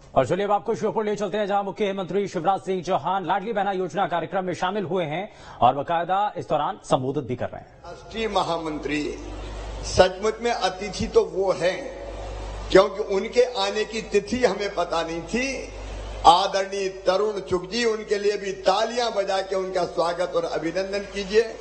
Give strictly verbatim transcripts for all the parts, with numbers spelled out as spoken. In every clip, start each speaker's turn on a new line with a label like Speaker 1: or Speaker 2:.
Speaker 1: और चलिए अब आपको श्योपुर ले चलते हैं, जहां मुख्यमंत्री शिवराज सिंह चौहान लाडली बहना योजना कार्यक्रम में शामिल हुए हैं और बाकायदा इस दौरान संबोधित भी कर रहे हैं।
Speaker 2: राष्ट्रीय महामंत्री सचमुच में अतिथि तो वो हैं, क्योंकि उनके आने की तिथि हमें पता नहीं थी। आदरणीय तरुण चुग जी, उनके लिए भी तालियां बजा के उनका स्वागत और अभिनंदन कीजिए।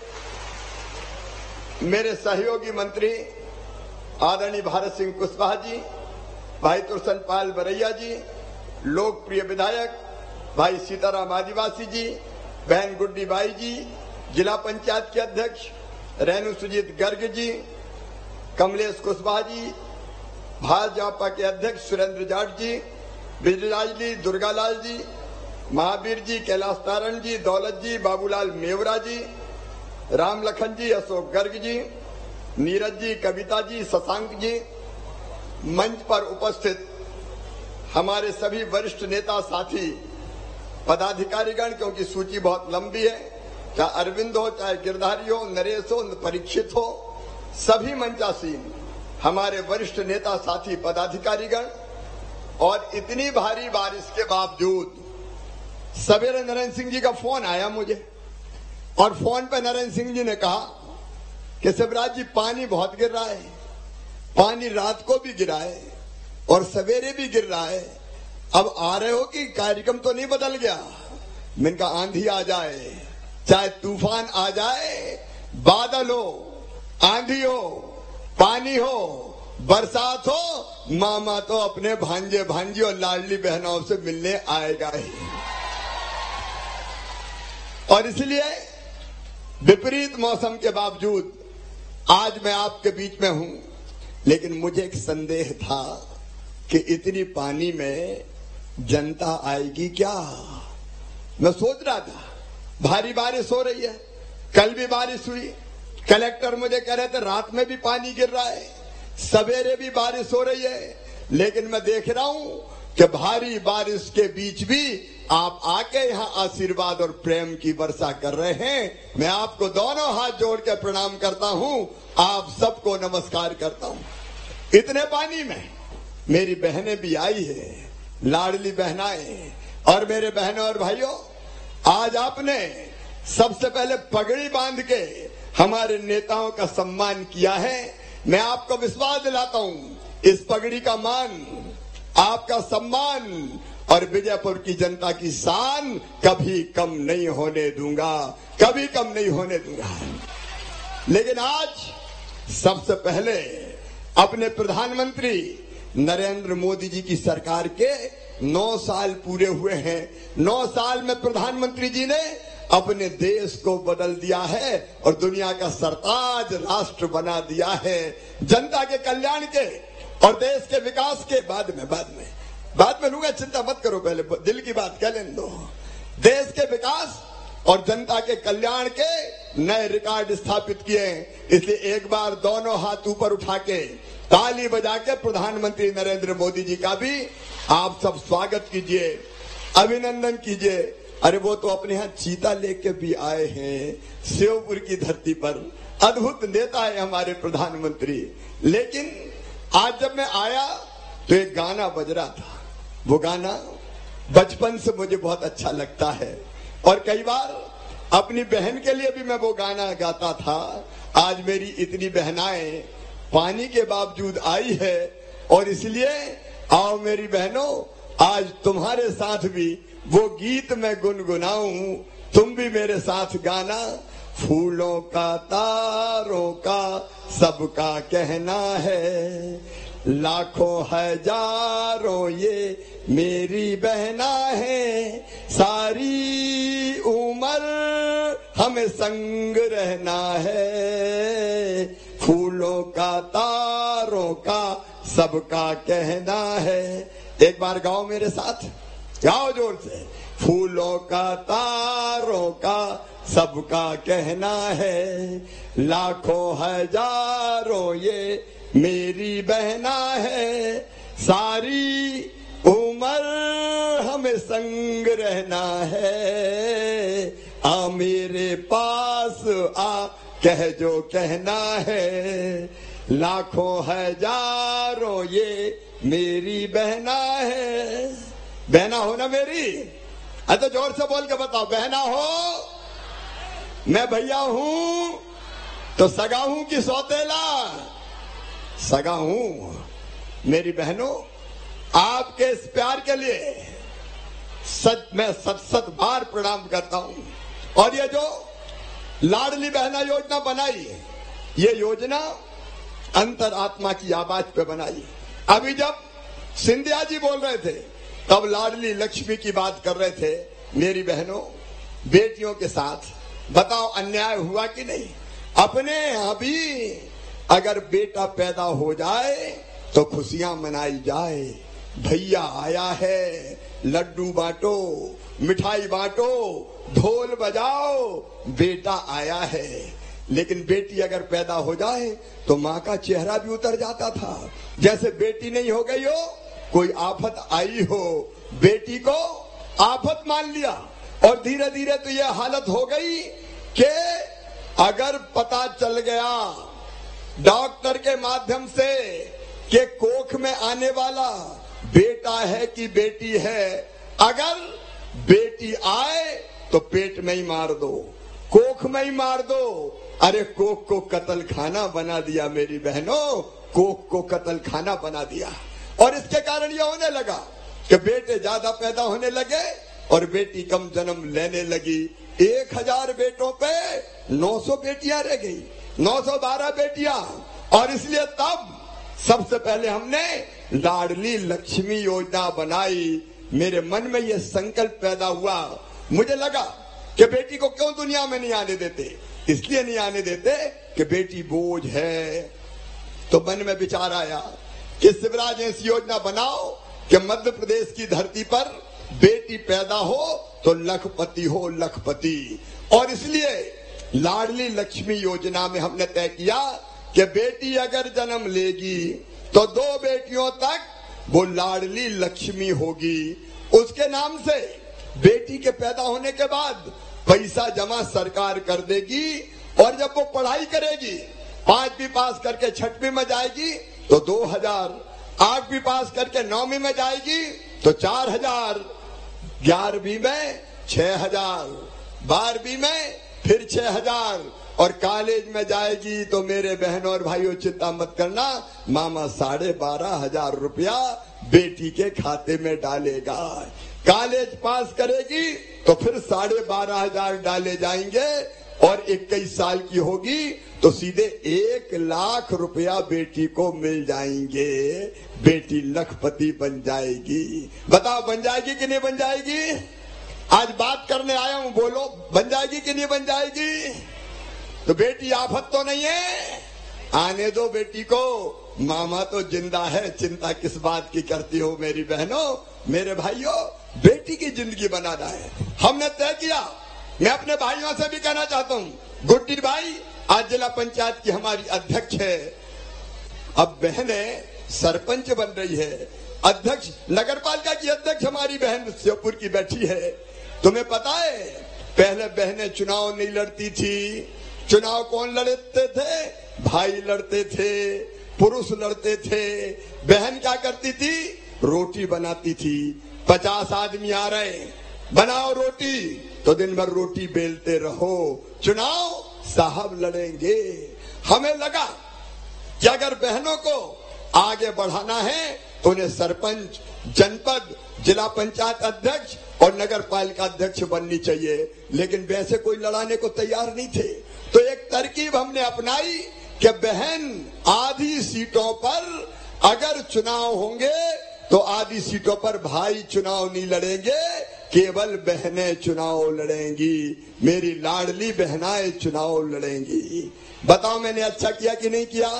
Speaker 2: मेरे सहयोगी मंत्री आदरणीय भारत सिंह कुशवाहा जी, भाई तुलसन पाल बरैया जी, लोकप्रिय विधायक भाई सीताराम आदिवासी जी, बहन गुड्डी बाई जी, जिला पंचायत के अध्यक्ष रेणु सुजीत गर्ग जी, कमलेश कुशवाहा जी, भाजपा के अध्यक्ष सुरेंद्र जाट जी, बिजलाल जी, दुर्गालाल जी, महावीर जी, कैलाश तारण जी, दौलत जी, बाबूलाल मेवरा जी, राम लखन जी, अशोक गर्ग जी, नीरज जी, कविता जी, शशांक जी, मंच पर उपस्थित हमारे सभी वरिष्ठ नेता साथी पदाधिकारीगण, क्योंकि सूची बहुत लंबी है, चाहे अरविंद हो, चाहे गिरधारी हो, नरेश हो, परीक्षित हो, सभी मंचासीन हमारे वरिष्ठ नेता साथी पदाधिकारीगण। और इतनी भारी बारिश के बावजूद सवेरे नरेंद्र सिंह जी का फोन आया मुझे, और फोन पे नरेंद्र सिंह जी ने कहा कि शिवराज जी पानी बहुत गिर रहा है, पानी रात को भी गिरा है और सवेरे भी गिर रहा है, अब आ रहे हो कि कार्यक्रम तो नहीं बदल गया? मैंने कहा आंधी आ जाए, चाहे तूफान आ जाए, बादल हो, आंधी हो, पानी हो, बरसात हो, मामा तो अपने भांजे भांजी और लाडली बहनों से मिलने आएगा ही। और इसलिए विपरीत मौसम के बावजूद आज मैं आपके बीच में हूं, लेकिन मुझे एक संदेह था कि इतनी पानी में जनता आएगी क्या। मैं सोच रहा था, भारी बारिश हो रही है, कल भी बारिश हुई, कलेक्टर मुझे कह रहे थे रात में भी पानी गिर रहा है, सवेरे भी बारिश हो रही है, लेकिन मैं देख रहा हूं कि भारी बारिश के बीच भी आप आके यहाँ आशीर्वाद और प्रेम की वर्षा कर रहे हैं। मैं आपको दोनों हाथ जोड़ के प्रणाम करता हूं, आप सबको नमस्कार करता हूं। इतने पानी में मेरी बहनें भी आई है, लाडली बहनाएं, और मेरे बहनों और भाइयों, आज आपने सबसे पहले पगड़ी बांध के हमारे नेताओं का सम्मान किया है। मैं आपको विश्वास दिलाता हूं, इस पगड़ी का मान, आपका सम्मान और विजयपुर की जनता की शान कभी कम नहीं होने दूंगा, कभी कम नहीं होने दूंगा। लेकिन आज सबसे पहले अपने प्रधानमंत्री नरेंद्र मोदी जी की सरकार के नौ साल पूरे हुए हैं। नौ साल में प्रधानमंत्री जी ने अपने देश को बदल दिया है और दुनिया का सरताज राष्ट्र बना दिया है। जनता के कल्याण के और देश के विकास के बाद में बाद में बाद में लूंगा, चिंता मत करो, पहले दिल की बात कह लेने दो। देश के विकास और जनता के कल्याण के नए रिकॉर्ड स्थापित किए, इसलिए एक बार दोनों हाथ ऊपर उठा के ताली बजा के प्रधानमंत्री नरेंद्र मोदी जी का भी आप सब स्वागत कीजिए, अभिनंदन कीजिए। अरे वो तो अपने यहाँ चीता लेके भी आए हैं श्योपुर की धरती पर, अद्भुत नेता है हमारे प्रधानमंत्री। लेकिन आज जब मैं आया तो एक गाना बज रहा था, वो गाना बचपन से मुझे बहुत अच्छा लगता है और कई बार अपनी बहन के लिए भी मैं वो गाना गाता था। आज मेरी इतनी बहनाएं पानी के बावजूद आई है और इसलिए आओ मेरी बहनों, आज तुम्हारे साथ भी वो गीत मैं गुनगुनाऊं, तुम भी मेरे साथ गाना। फूलों का तारों का सबका कहना है, लाखों हजारों ये मेरी बहना है, सारी उम्र हमें संग रहना है। फूलों का तारों का सबका कहना है। एक बार गाओ मेरे साथ, गाओ जोर से। फूलों का तारों का सबका कहना है, लाखों हजारों ये मेरी बहना है, सारी उम्र हमें संग रहना है। आ मेरे पास आ कह जो कहना है, लाखों हजारों ये मेरी बहना है। हो ना मेरी? अरे तो जोर से बोल के बताओ, बहना हो? मैं भैया हूं तो सगा हूं कि सौतेला? सगा हूं। मेरी बहनों, आपके इस प्यार के लिए सच मैं सत सत बार प्रणाम करता हूं। और ये जो लाडली बहना योजना बनाई, ये योजना अंतरात्मा की आवाज पे बनाई। अभी जब सिंधिया जी बोल रहे थे तब लाडली लक्ष्मी की बात कर रहे थे। मेरी बहनों, बेटियों के साथ बताओ अन्याय हुआ कि नहीं? अपने यहां भी अगर बेटा पैदा हो जाए तो खुशियां मनाई जाए। भैया आया है, लड्डू बांटो, मिठाई बांटो, ढोल बजाओ, बेटा आया है। लेकिन बेटी अगर पैदा हो जाए तो माँ का चेहरा भी उतर जाता था, जैसे बेटी नहीं हो गई हो, कोई आफत आई हो। बेटी को आफत मान लिया और धीरे धीरे तो ये हालत हो गई कि अगर पता चल गया डॉक्टर के माध्यम से कि कोख में आने वाला बेटा है कि बेटी है, अगर बेटी आए तो पेट में ही मार दो, कोख में ही मार दो। अरे कोख को कत्ल खाना बना दिया मेरी बहनों, कोख को कत्ल खाना बना दिया। और इसके कारण यह होने लगा कि बेटे ज्यादा पैदा होने लगे और बेटी कम जन्म लेने लगी। एक हजार बेटों पे नौ सौ बेटियां रह गई, नौ सौ बारह बेटियां। और इसलिए तब सबसे पहले हमने लाडली लक्ष्मी योजना बनाई। मेरे मन में यह संकल्प पैदा हुआ, मुझे लगा कि बेटी को क्यों दुनिया में नहीं आने देते? इसलिए नहीं आने देते कि बेटी बोझ है। तो मन में विचार आया कि शिवराज ऐसी योजना बनाओ कि मध्य प्रदेश की धरती पर बेटी पैदा हो तो लखपति हो, लखपति। और इसलिए लाडली लक्ष्मी योजना में हमने तय किया कि बेटी अगर जन्म लेगी तो दो बेटियों तक वो लाडली लक्ष्मी होगी। उसके नाम से बेटी के पैदा होने के बाद पैसा जमा सरकार कर देगी। और जब वो पढ़ाई करेगी, पांचवी पास करके छठवीं में जाएगी तो दो हजार, आठवीं पास करके नौवीं में जाएगी तो चार हजार, ग्यारहवीं में छह हजार, बारहवीं में फिर छह हजार, और कॉलेज में जाएगी तो मेरे बहनों और भाइयों चिंता मत करना, मामा साढ़े बारह हजार रुपया बेटी के खाते में डालेगा। कॉलेज पास करेगी तो फिर साढ़े बारह हजार डाले जाएंगे, और इक्कीस साल की होगी तो सीधे एक लाख रुपया बेटी को मिल जाएंगे। बेटी लखपति बन जाएगी। बताओ बन जाएगी कि नहीं बन जाएगी? आज बात करने आया हूं, बोलो बन जाएगी कि नहीं बन जाएगी? तो बेटी आफत तो नहीं है, आने दो बेटी को। मामा तो जिंदा है, चिंता किस बात की करती हो मेरी बहनों, मेरे भाइयों। बेटी की जिंदगी बनाना है, हमने तय किया। मैं अपने भाइयों से भी कहना चाहता हूं, गुड्डी भाई आज जिला पंचायत की हमारी अध्यक्ष है, अब बहने सरपंच बन रही है, अध्यक्ष नगरपालिका की अध्यक्ष हमारी बहन श्योपुर की बैठी है। तुम्हें पता है पहले बहनें चुनाव नहीं लड़ती थी। चुनाव कौन लड़ते थे? भाई लड़ते थे, पुरुष लड़ते थे। बहन क्या करती थी? रोटी बनाती थी। पचास आदमी आ रहे, बनाओ रोटी, तो दिन भर रोटी बेलते रहो। चुनाव साहब लड़ेंगे। हमें लगा कि अगर बहनों को आगे बढ़ाना है तो उन्हें सरपंच, जनपद, जिला पंचायत अध्यक्ष और नगर पालिका अध्यक्ष बननी चाहिए। लेकिन वैसे कोई लड़ाने को तैयार नहीं थे। तो एक तरकीब हमने अपनाई कि बहन आधी सीटों पर अगर चुनाव होंगे तो आधी सीटों पर भाई चुनाव नहीं लड़ेंगे, केवल बहनें चुनाव लड़ेंगी। मेरी लाडली बहनाएं चुनाव लड़ेंगी। बताओ मैंने अच्छा किया कि नहीं किया?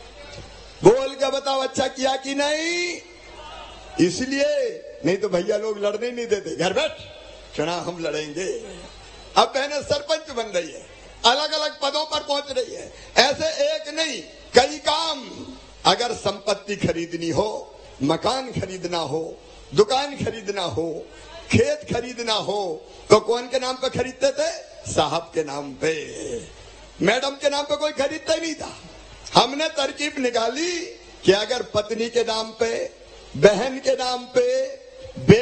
Speaker 2: बोल के बताओ अच्छा किया कि नहीं? इसलिए नहीं तो भैया लोग लड़ने नहीं देते, घर बैठ, चुनाव हम लड़ेंगे। अब बहनें सरपंच बन रही है, अलग अलग पदों पर पहुंच रही है। ऐसे एक नहीं कई काम। अगर संपत्ति खरीदनी हो, मकान खरीदना हो, दुकान खरीदना हो, खेत खरीदना हो, तो कौन के नाम पे खरीदते थे? साहब के नाम पे। मैडम के नाम पे कोई खरीदता ही नहीं था। हमने तरकीब निकाली कि अगर पत्नी के नाम पे, बहन के नाम पे, बेटी के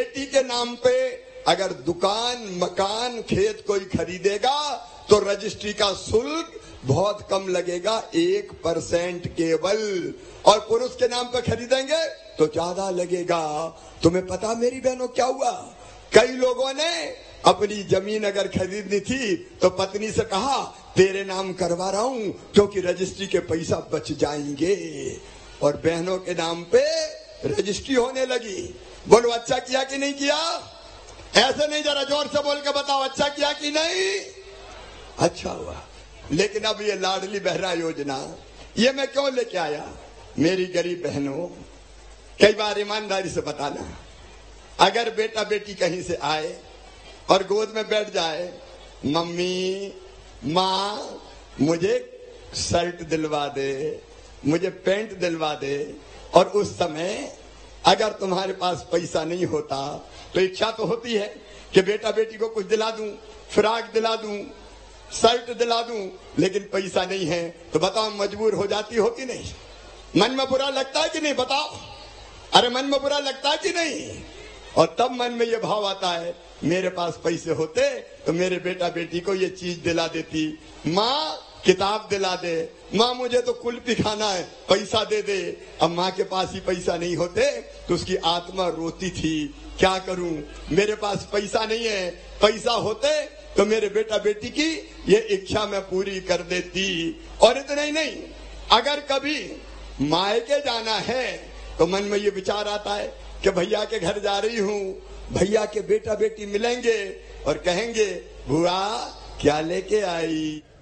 Speaker 2: नाम पे अगर दुकान, मकान, खेत कोई खरीदेगा तो रजिस्ट्री का शुल्क बहुत कम लगेगा, एक परसेंट केवल। और पुरुष के नाम पे खरीदेंगे तो ज्यादा लगेगा। तुम्हें पता मेरी बहनों क्या हुआ? कई लोगों ने अपनी जमीन अगर खरीदनी थी तो पत्नी से कहा तेरे नाम करवा रहा हूं क्योंकि रजिस्ट्री के पैसा बच जाएंगे। और बहनों के नाम पे रजिस्ट्री होने लगी। बोलो अच्छा किया कि नहीं किया? ऐसे नहीं, जरा जोर से बोल के बताओ, अच्छा किया कि नहीं? अच्छा हुआ। लेकिन अब ये लाडली बहना योजना ये मैं क्यों लेके आया? मेरी गरीब बहनों, कई बार ईमानदारी से बताना, अगर बेटा बेटी कहीं से आए और गोद में बैठ जाए, मम्मी, माँ मुझे शर्ट दिलवा दे, मुझे पैंट दिलवा दे, और उस समय अगर तुम्हारे पास पैसा नहीं होता तो इच्छा तो होती है कि बेटा बेटी को कुछ दिला दूं, फ्रॉक दिला दूं, शर्ट दिला दूं, लेकिन पैसा नहीं है तो बताओ मजबूर हो जाती हो कि नहीं? मन में बुरा लगता है कि नहीं? बताओ। अरे मन में बुरा लगता है कि नहीं? और तब मन में ये भाव आता है मेरे पास पैसे होते तो मेरे बेटा बेटी को ये चीज दिला देती। माँ किताब दिला दे, माँ मुझे तो कुल्फी खाना है, पैसा दे दे। अब माँ के पास ही पैसा नहीं होते तो उसकी आत्मा रोती थी, क्या करूं, मेरे पास पैसा नहीं है, पैसा होते तो मेरे बेटा बेटी की ये इच्छा मैं पूरी कर देती। और इतना ही नहीं, अगर कभी मायके जाना है तो मन में ये विचार आता है कि भैया के घर जा रही हूँ, भैया के बेटा बेटी मिलेंगे और कहेंगे बुआ क्या लेके आई।